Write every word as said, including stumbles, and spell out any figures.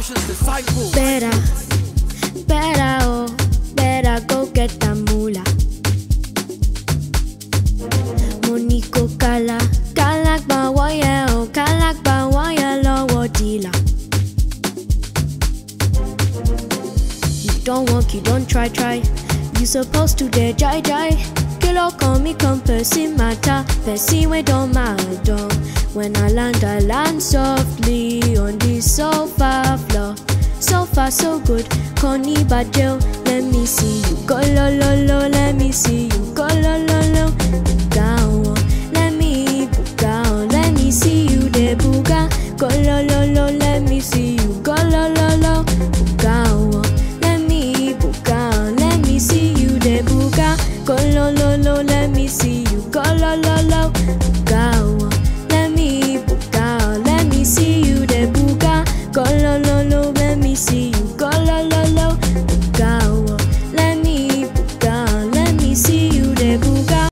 cautious disciple. Better, better, oh, better go get that moolah. Moniko kala, kalak bawaya, oh, kalak bawaya, lowo dealer. You don't walk, you don't try, try. You supposed to dare jai jai. Kilo call me come person matter, person we don't matter. When I land, I land softly on the sofa floor. So far, so good. Connie Badjo, let me see you go lo lo lo. Let me see you go lo lo lo. Down, let me buga. Let me see you de buga. Go lo lo lo. Let me see you go lo lo lo. Buga, let me buga. Let me see you de buga. Go lo lo lo. Let me see you go lo lo lo. Buga. See you the buga, go lo lo lo, let me see you go lo lo lo.